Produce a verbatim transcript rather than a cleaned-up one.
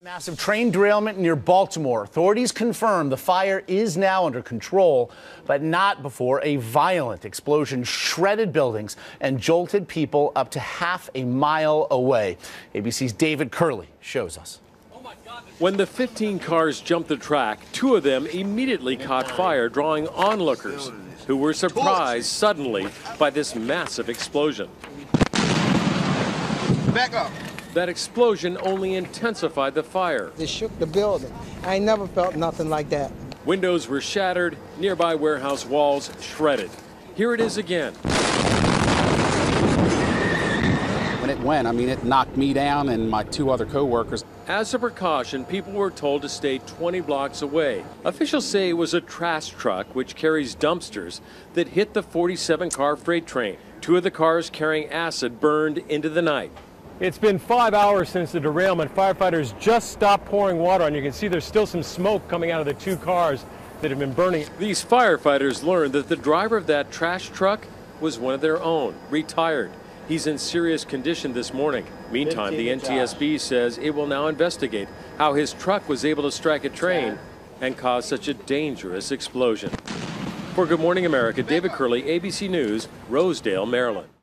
Massive train derailment near Baltimore. Authorities confirm the fire is now under control, but not before a violent explosion shredded buildings and jolted people up to half a mile away. A B C's David Curley shows us. When the fifteen cars jumped the track, two of them immediately caught fire, drawing onlookers who were surprised suddenly by this massive explosion. Back up. That explosion only intensified the fire. It shook the building. I never felt nothing like that. Windows were shattered, nearby warehouse walls shredded. Here it is again. When it went, I mean, it knocked me down and my two other co-workers. As a precaution, people were told to stay twenty blocks away. Officials say it was a trash truck, which carries dumpsters, that hit the forty-seven car freight train. Two of the cars carrying acid burned into the night. It's been five hours since the derailment. Firefighters just stopped pouring water on. You can see there's still some smoke coming out of the two cars that have been burning. These firefighters learned that the driver of that trash truck was one of their own, retired. He's in serious condition this morning. Meantime, the N T S B says it will now investigate how his truck was able to strike a train and cause such a dangerous explosion. For Good Morning America, David Curley, A B C News, Rosedale, Maryland.